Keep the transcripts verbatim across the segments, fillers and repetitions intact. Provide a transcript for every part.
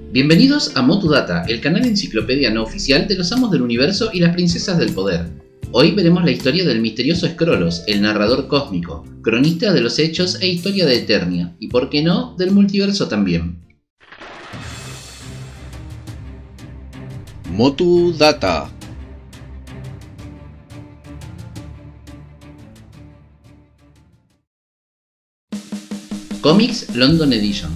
Bienvenidos a Motudata, el canal enciclopedia no oficial de los amos del universo y las princesas del poder. Hoy veremos la historia del misterioso Scrollos, el narrador cósmico, cronista de los hechos e historia de Eternia, y por qué no, del multiverso también. Motudata. Comics London Edition.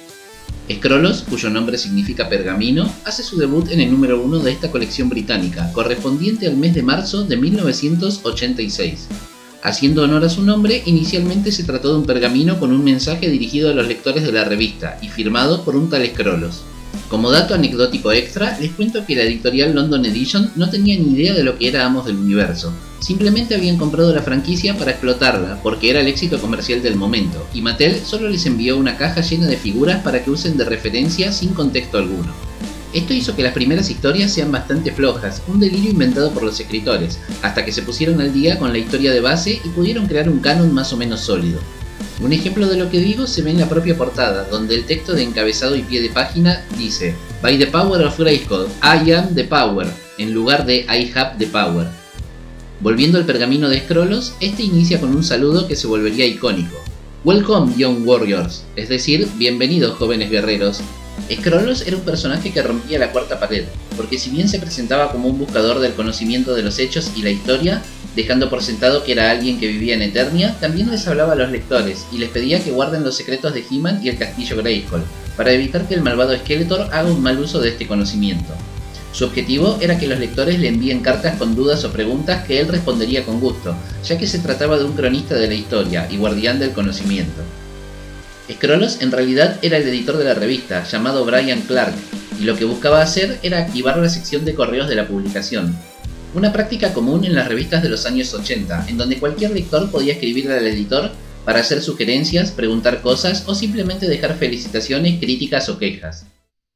Scrollos, cuyo nombre significa pergamino, hace su debut en el número uno de esta colección británica, correspondiente al mes de marzo de mil novecientos ochenta y seis. Haciendo honor a su nombre, inicialmente se trató de un pergamino con un mensaje dirigido a los lectores de la revista y firmado por un tal Scrollos. Como dato anecdótico extra, les cuento que la editorial London Edition no tenía ni idea de lo que era Amos del Universo. Simplemente habían comprado la franquicia para explotarla, porque era el éxito comercial del momento, y Mattel solo les envió una caja llena de figuras para que usen de referencia sin contexto alguno. Esto hizo que las primeras historias sean bastante flojas, un delirio inventado por los escritores, hasta que se pusieron al día con la historia de base y pudieron crear un canon más o menos sólido. Un ejemplo de lo que digo se ve en la propia portada, donde el texto de encabezado y pie de página dice "By the power of Grayskull, I am the power", en lugar de "I have the power". Volviendo al pergamino de Scrollos, este inicia con un saludo que se volvería icónico. "Welcome, young warriors", es decir, bienvenidos jóvenes guerreros. Scrollos era un personaje que rompía la cuarta pared, porque si bien se presentaba como un buscador del conocimiento de los hechos y la historia, dejando por sentado que era alguien que vivía en Eternia, también les hablaba a los lectores y les pedía que guarden los secretos de He-Man y el castillo Grayskull, para evitar que el malvado Skeletor haga un mal uso de este conocimiento. Su objetivo era que los lectores le envíen cartas con dudas o preguntas que él respondería con gusto, ya que se trataba de un cronista de la historia y guardián del conocimiento. Scrollos en realidad era el editor de la revista, llamado Brian Clark, y lo que buscaba hacer era activar la sección de correos de la publicación. Una práctica común en las revistas de los años ochenta, en donde cualquier lector podía escribirle al editor para hacer sugerencias, preguntar cosas o simplemente dejar felicitaciones, críticas o quejas.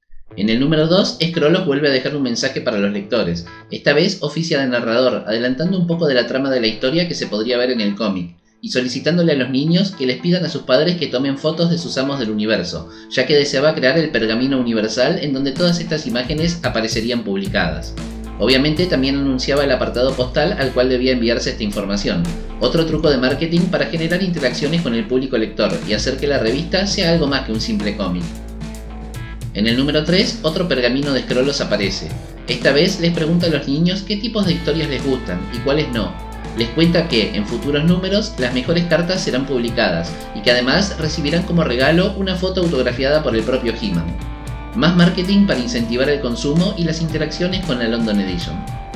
En el número dos, Scrollos vuelve a dejar un mensaje para los lectores, esta vez oficia de narrador, adelantando un poco de la trama de la historia que se podría ver en el cómic, y solicitándole a los niños que les pidan a sus padres que tomen fotos de sus amos del universo, ya que deseaba crear el pergamino universal en donde todas estas imágenes aparecerían publicadas. Obviamente también anunciaba el apartado postal al cual debía enviarse esta información, otro truco de marketing para generar interacciones con el público lector y hacer que la revista sea algo más que un simple cómic. En el número tres, otro pergamino de Scrollos aparece. Esta vez les pregunta a los niños qué tipos de historias les gustan y cuáles no. Les cuenta que, en futuros números, las mejores cartas serán publicadas y que además recibirán como regalo una foto autografiada por el propio He-Man. Más marketing para incentivar el consumo y las interacciones con la London Edition.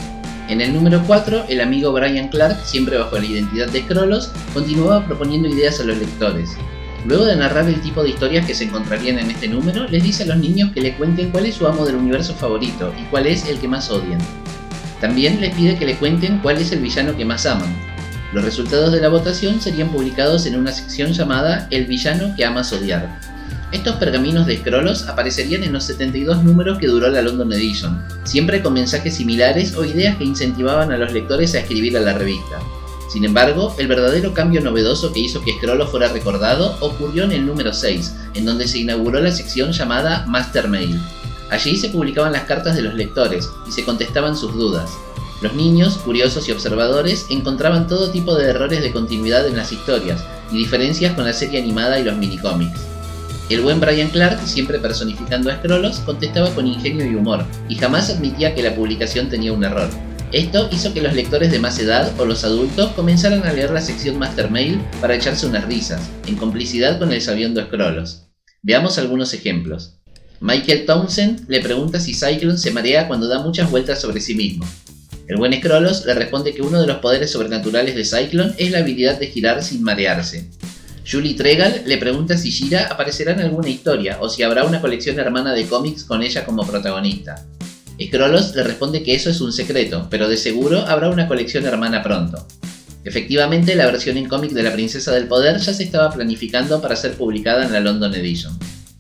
En el número cuatro, el amigo Brian Clark, siempre bajo la identidad de Scrollos, continuaba proponiendo ideas a los lectores. Luego de narrar el tipo de historias que se encontrarían en este número, les dice a los niños que le cuenten cuál es su amo del universo favorito y cuál es el que más odian. También les pide que le cuenten cuál es el villano que más aman. Los resultados de la votación serían publicados en una sección llamada "El villano que amas odiar". Estos pergaminos de Scrollos aparecerían en los setenta y dos números que duró la London Edition, siempre con mensajes similares o ideas que incentivaban a los lectores a escribir a la revista. Sin embargo, el verdadero cambio novedoso que hizo que Scrollos fuera recordado ocurrió en el número seis, en donde se inauguró la sección llamada Master Mail. Allí se publicaban las cartas de los lectores y se contestaban sus dudas. Los niños, curiosos y observadores, encontraban todo tipo de errores de continuidad en las historias y diferencias con la serie animada y los minicómics. El buen Brian Clark, siempre personificando a Scrollos, contestaba con ingenio y humor, y jamás admitía que la publicación tenía un error. Esto hizo que los lectores de más edad o los adultos comenzaran a leer la sección Master Mail para echarse unas risas, en complicidad con el sabiendo Scrollos. Veamos algunos ejemplos. Michael Townsend le pregunta si Cyclone se marea cuando da muchas vueltas sobre sí mismo. El buen Scrollos le responde que uno de los poderes sobrenaturales de Cyclone es la habilidad de girar sin marearse. Julie Tregal le pregunta si She-Ra aparecerá en alguna historia o si habrá una colección hermana de cómics con ella como protagonista. Scrollos le responde que eso es un secreto, pero de seguro habrá una colección hermana pronto. Efectivamente, la versión en cómic de la Princesa del Poder ya se estaba planificando para ser publicada en la London Edition.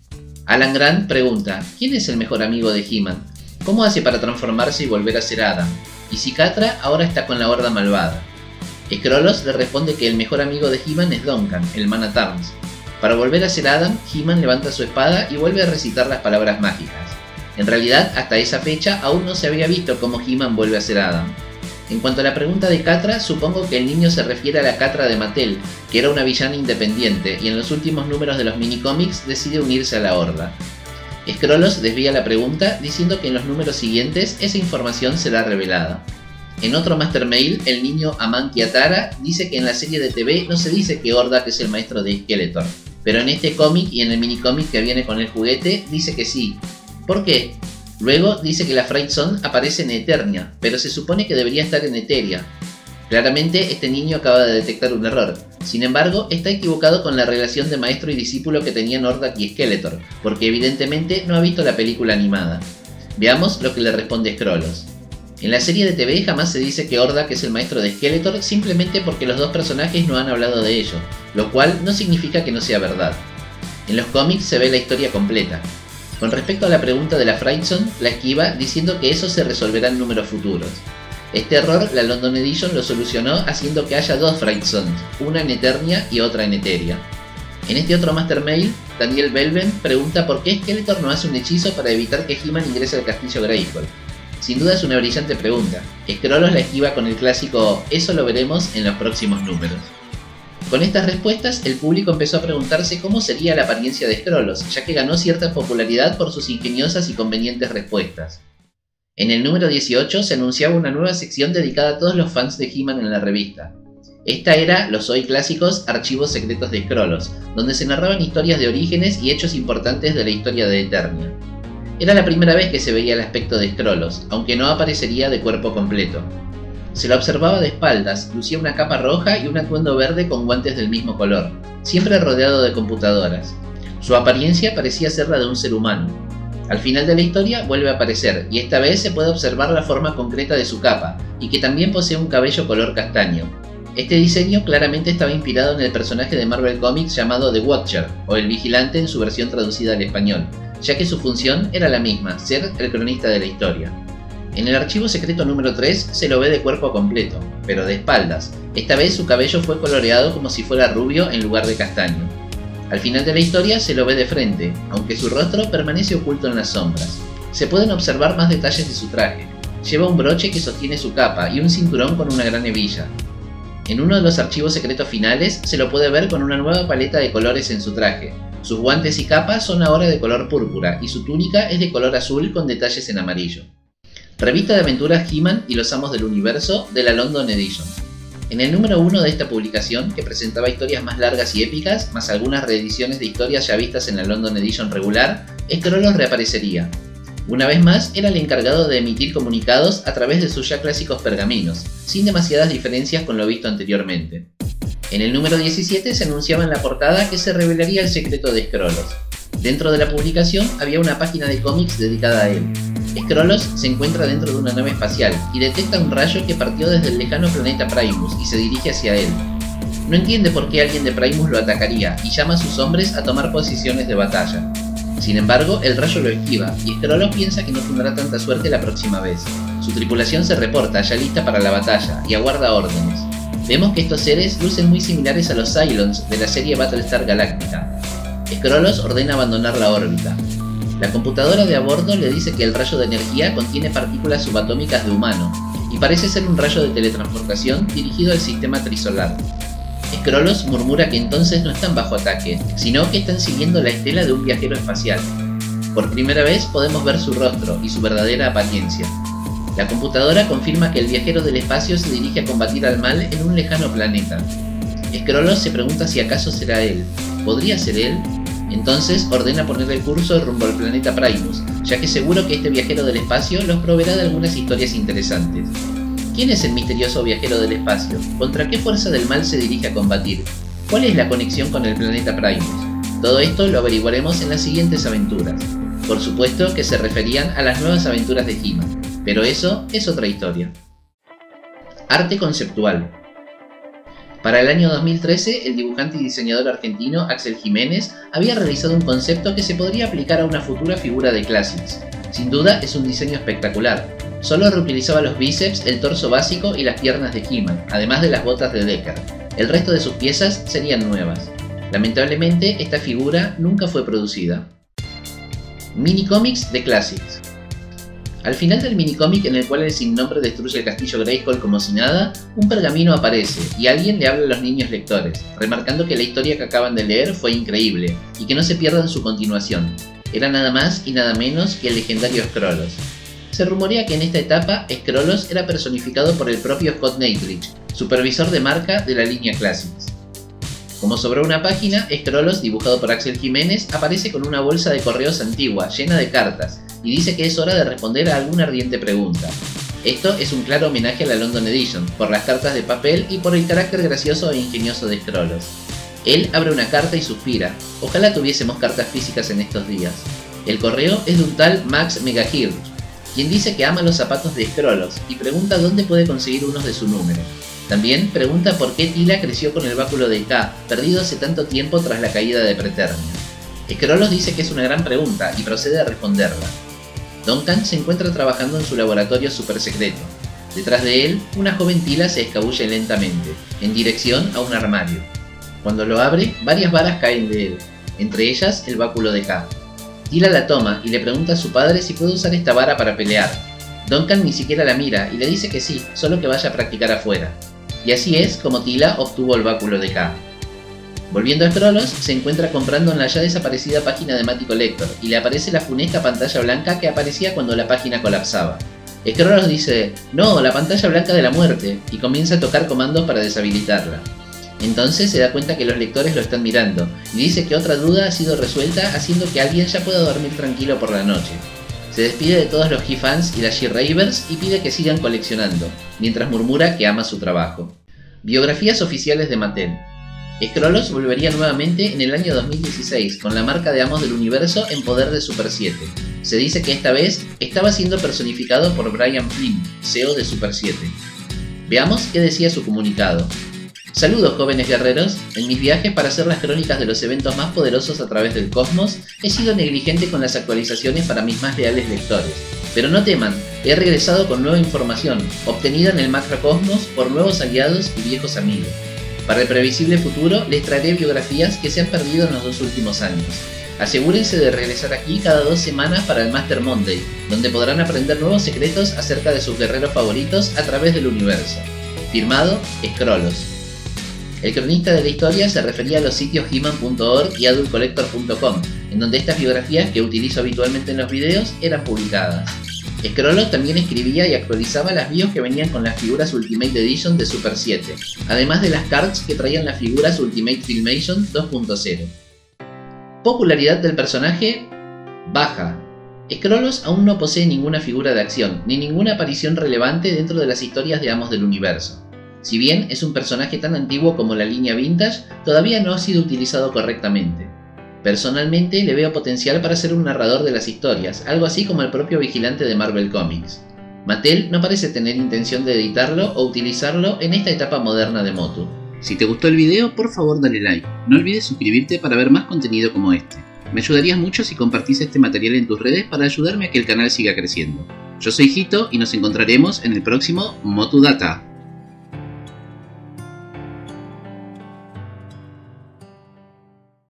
Alan Grant pregunta, ¿quién es el mejor amigo de He-Man? ¿Cómo hace para transformarse y volver a ser Adam? ¿Y si Catra ahora está con la Horda Malvada? Scrollos le responde que el mejor amigo de He-Man es Duncan, el Man-at-Arms. Para volver a ser Adam, He-Man levanta su espada y vuelve a recitar las palabras mágicas. En realidad, hasta esa fecha aún no se había visto cómo He-Man vuelve a ser Adam. En cuanto a la pregunta de Catra, supongo que el niño se refiere a la Catra de Mattel, que era una villana independiente y en los últimos números de los minicómics decide unirse a la Horda. Skrullos desvía la pregunta diciendo que en los números siguientes esa información será revelada. En otro Master Mail, el niño Aman Kiatara dice que en la serie de T V no se dice que Hordak es el maestro de Skeletor, pero en este cómic y en el minicómic que viene con el juguete dice que sí. ¿Por qué? Luego dice que la Fright Zone aparece en Eternia, pero se supone que debería estar en Eteria. Claramente este niño acaba de detectar un error, sin embargo está equivocado con la relación de maestro y discípulo que tenían Hordak y Skeletor, porque evidentemente no ha visto la película animada. Veamos lo que le responde Skrullos. En la serie de T V jamás se dice que Hordak es el maestro de Skeletor simplemente porque los dos personajes no han hablado de ello, lo cual no significa que no sea verdad. En los cómics se ve la historia completa. Con respecto a la pregunta de la Fright Zone, la esquiva diciendo que eso se resolverá en números futuros. Este error la London Edition lo solucionó haciendo que haya dos Fright Zones, una en Eternia y otra en Eteria. En este otro Master Mail, Daniel Belven pregunta por qué Skeletor no hace un hechizo para evitar que He-Man ingrese al castillo Grayskull. Sin duda es una brillante pregunta. Skrullos la esquiva con el clásico "eso lo veremos en los próximos números". Con estas respuestas, el público empezó a preguntarse cómo sería la apariencia de Skrullos, ya que ganó cierta popularidad por sus ingeniosas y convenientes respuestas. En el número dieciocho se anunciaba una nueva sección dedicada a todos los fans de He-Man en la revista. Esta era los hoy clásicos Archivos Secretos de Skrullos, donde se narraban historias de orígenes y hechos importantes de la historia de Eternia. Era la primera vez que se veía el aspecto de Skrullos, aunque no aparecería de cuerpo completo. Se lo observaba de espaldas, lucía una capa roja y un atuendo verde con guantes del mismo color, siempre rodeado de computadoras. Su apariencia parecía ser la de un ser humano. Al final de la historia vuelve a aparecer, y esta vez se puede observar la forma concreta de su capa, y que también posee un cabello color castaño. Este diseño claramente estaba inspirado en el personaje de Marvel Comics llamado The Watcher, o el Vigilante en su versión traducida al español, ya que su función era la misma, ser el cronista de la historia. En el archivo secreto número tres se lo ve de cuerpo completo, pero de espaldas. Esta vez su cabello fue coloreado como si fuera rubio en lugar de castaño. Al final de la historia se lo ve de frente, aunque su rostro permanece oculto en las sombras. Se pueden observar más detalles de su traje. Lleva un broche que sostiene su capa y un cinturón con una gran hebilla. En uno de los archivos secretos finales se lo puede ver con una nueva paleta de colores en su traje. Sus guantes y capa son ahora de color púrpura y su túnica es de color azul con detalles en amarillo. Revista de aventuras He-Man y los Amos del Universo de la London Edition. En el número uno de esta publicación, que presentaba historias más largas y épicas, más algunas reediciones de historias ya vistas en la London Edition regular, Skrullos reaparecería. Una vez más, era el encargado de emitir comunicados a través de sus ya clásicos pergaminos, sin demasiadas diferencias con lo visto anteriormente. En el número diecisiete se anunciaba en la portada que se revelaría el secreto de Skrullos. Dentro de la publicación había una página de cómics dedicada a él. Skrullos se encuentra dentro de una nave espacial y detecta un rayo que partió desde el lejano planeta Primus y se dirige hacia él. No entiende por qué alguien de Primus lo atacaría y llama a sus hombres a tomar posiciones de batalla. Sin embargo, el rayo lo esquiva y Skrullos piensa que no tendrá tanta suerte la próxima vez. Su tripulación se reporta ya lista para la batalla y aguarda órdenes. Vemos que estos seres lucen muy similares a los Cylons de la serie Battlestar Galactica. Skrullos ordena abandonar la órbita. La computadora de a bordo le dice que el rayo de energía contiene partículas subatómicas de humano, y parece ser un rayo de teletransportación dirigido al sistema trisolar. Skrullos murmura que entonces no están bajo ataque, sino que están siguiendo la estela de un viajero espacial. Por primera vez podemos ver su rostro y su verdadera apariencia. La computadora confirma que el viajero del espacio se dirige a combatir al mal en un lejano planeta. Skrullos se pregunta si acaso será él. ¿Podría ser él? Entonces ordena poner el curso rumbo al planeta Primus, ya que seguro que este viajero del espacio los proveerá de algunas historias interesantes. ¿Quién es el misterioso viajero del espacio? ¿Contra qué fuerza del mal se dirige a combatir? ¿Cuál es la conexión con el planeta Primus? Todo esto lo averiguaremos en las siguientes aventuras. Por supuesto que se referían a las nuevas aventuras de He-Man, pero eso es otra historia. Arte conceptual. Para el año dos mil trece, el dibujante y diseñador argentino Axel Jiménez había realizado un concepto que se podría aplicar a una futura figura de Classics. Sin duda es un diseño espectacular. Solo reutilizaba los bíceps, el torso básico y las piernas de He-Man, además de las botas de Decker. El resto de sus piezas serían nuevas. Lamentablemente, esta figura nunca fue producida. Minicómics de Classics. Al final del minicómic, en el cual el sin nombre destruye el castillo Grayskull como si nada, un pergamino aparece y alguien le habla a los niños lectores, remarcando que la historia que acaban de leer fue increíble y que no se pierdan su continuación. Era nada más y nada menos que el legendario Skrullos. Se rumorea que en esta etapa Skrullos era personificado por el propio Scott Neitlich, supervisor de marca de la línea Classics. Como sobró una página, Skrullos, dibujado por Axel Jiménez, aparece con una bolsa de correos antigua, llena de cartas, y dice que es hora de responder a alguna ardiente pregunta. Esto es un claro homenaje a la London Edition, por las cartas de papel y por el carácter gracioso e ingenioso de Skrullos. Él abre una carta y suspira. Ojalá tuviésemos cartas físicas en estos días. El correo es de un tal Max Megahirch, quien dice que ama los zapatos de Skrullos y pregunta dónde puede conseguir unos de su número. También pregunta por qué Teela creció con el báculo de K, perdido hace tanto tiempo tras la caída de Preternia. Skrullos dice que es una gran pregunta y procede a responderla. Duncan se encuentra trabajando en su laboratorio super secreto. Detrás de él, una joven Teela se escabulle lentamente, en dirección a un armario. Cuando lo abre, varias varas caen de él, entre ellas el báculo de K. Teela la toma y le pregunta a su padre si puede usar esta vara para pelear. Duncan ni siquiera la mira y le dice que sí, solo que vaya a practicar afuera. Y así es como Teela obtuvo el báculo de K. Volviendo a Skrullos, se encuentra comprando en la ya desaparecida página de Matty Collector y le aparece la funesta pantalla blanca que aparecía cuando la página colapsaba. Skrullos dice, no, la pantalla blanca de la muerte, y comienza a tocar comandos para deshabilitarla. Entonces se da cuenta que los lectores lo están mirando, y dice que otra duda ha sido resuelta haciendo que alguien ya pueda dormir tranquilo por la noche. Se despide de todos los He-Fans y las She-Ravers y pide que sigan coleccionando, mientras murmura que ama su trabajo. Biografías oficiales de Mattel. Skrullos volvería nuevamente en el año dos mil dieciséis con la marca de Amos del Universo en poder de Super siete. Se dice que esta vez estaba siendo personificado por Brian Flynn, C E O de Super siete. Veamos qué decía su comunicado. Saludos jóvenes guerreros, en mis viajes para hacer las crónicas de los eventos más poderosos a través del cosmos, he sido negligente con las actualizaciones para mis más leales lectores. Pero no teman, he regresado con nueva información, obtenida en el macrocosmos por nuevos aliados y viejos amigos. Para el previsible futuro, les traeré biografías que se han perdido en los dos últimos años. Asegúrense de regresar aquí cada dos semanas para el Master Monday, donde podrán aprender nuevos secretos acerca de sus guerreros favoritos a través del universo. Firmado, Skrullos. El cronista de la historia se refería a los sitios He Man punto org y Adult Collector punto com, en donde estas biografías que utilizo habitualmente en los videos eran publicadas. Skrullos también escribía y actualizaba las bios que venían con las figuras Ultimate Edition de Super siete, además de las cards que traían las figuras Ultimate Filmation dos punto cero. Popularidad del personaje baja. Skrullos aún no posee ninguna figura de acción, ni ninguna aparición relevante dentro de las historias de Amos del Universo. Si bien es un personaje tan antiguo como la línea Vintage, todavía no ha sido utilizado correctamente. Personalmente le veo potencial para ser un narrador de las historias, algo así como el propio vigilante de Marvel Comics. Mattel no parece tener intención de editarlo o utilizarlo en esta etapa moderna de Motu. Si te gustó el video, por favor dale like. No olvides suscribirte para ver más contenido como este. Me ayudarías mucho si compartís este material en tus redes para ayudarme a que el canal siga creciendo. Yo soy Hito y nos encontraremos en el próximo Motu Data.